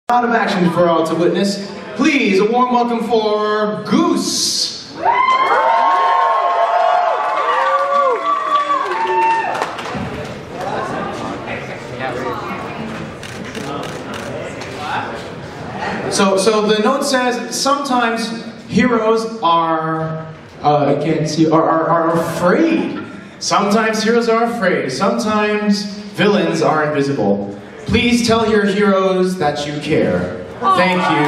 Lot of action for all to witness. Please, a warm welcome for Goose. So the note says sometimes heroes are are afraid. Sometimes heroes are afraid. Sometimes villains are invisible. Please tell your heroes that you care. Thank you.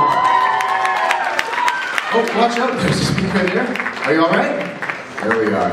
Oh, watch out, there's a speaker there. Are you alright? Here we are.